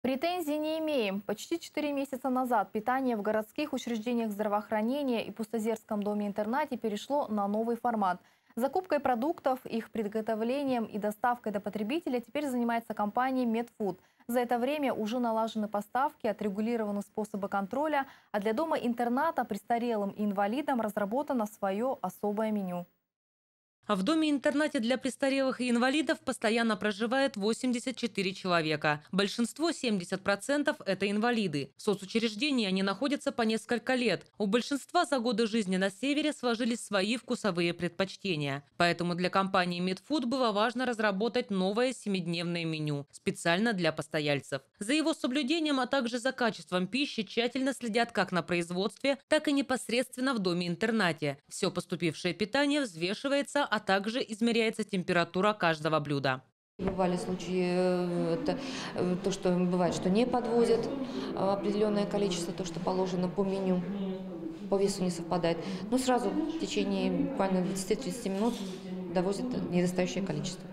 Претензий не имеем. Почти 4 месяца назад питание в городских учреждениях здравоохранения и Пустозерском доме-интернате перешло на новый формат. Закупкой продуктов, их приготовлением и доставкой до потребителя теперь занимается компания Медфуд. За это время уже налажены поставки, отрегулированы способы контроля, а для дома-интерната престарелым и инвалидам разработано свое особое меню. А в доме-интернате для престарелых и инвалидов постоянно проживает 84 человека. Большинство, 70%, это инвалиды. В соцучреждении они находятся по несколько лет. У большинства за годы жизни на севере сложились свои вкусовые предпочтения. Поэтому для компании Медфуд было важно разработать новое 7-дневное меню, специально для постояльцев. За его соблюдением, а также за качеством пищи тщательно следят как на производстве, так и непосредственно в доме-интернате. Все поступившее питание взвешивается, а также измеряется температура каждого блюда. Бывали случаи, то, что бывает, что не подвозят определенное количество, то, что положено по меню, по весу не совпадает. Но сразу в течение буквально 20-30 минут довозят недостающее количество.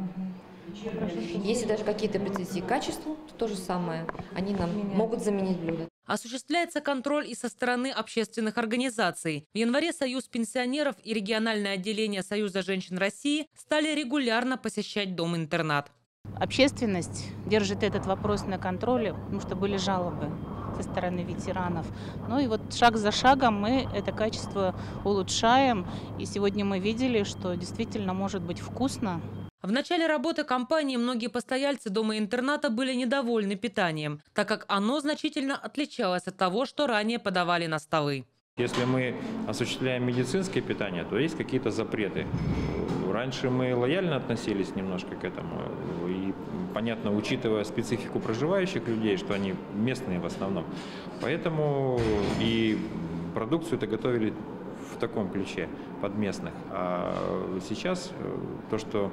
Если даже какие-то претензии к качеству, то то же самое. Они нам могут заменить блюдо. Осуществляется контроль и со стороны общественных организаций. В январе Союз пенсионеров и региональное отделение Союза женщин России стали регулярно посещать дом-интернат. Общественность держит этот вопрос на контроле, потому что были жалобы со стороны ветеранов. Ну и вот шаг за шагом мы это качество улучшаем. И сегодня мы видели, что действительно может быть вкусно. В начале работы компании многие постояльцы дома-интерната были недовольны питанием, так как оно значительно отличалось от того, что ранее подавали на столы. Если мы осуществляем медицинское питание, то есть какие-то запреты. Раньше мы лояльно относились немножко к этому. И, понятно, учитывая специфику проживающих людей, что они местные в основном. Поэтому и продукцию-то готовили в таком ключе, под местных. А сейчас то, что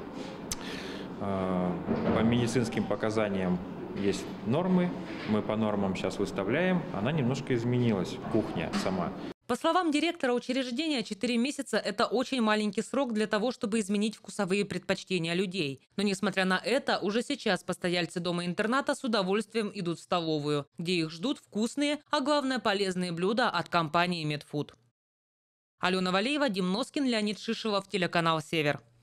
по медицинским показаниям есть нормы, мы по нормам сейчас выставляем, она немножко изменилась, кухня сама. По словам директора учреждения, 4 месяца – это очень маленький срок для того, чтобы изменить вкусовые предпочтения людей. Но несмотря на это, уже сейчас постояльцы дома-интерната с удовольствием идут в столовую, где их ждут вкусные, а главное полезные блюда от компании Медфуд. Алена Валеева, Дим Носкин, Леонид Шишелов, телеканал «Север».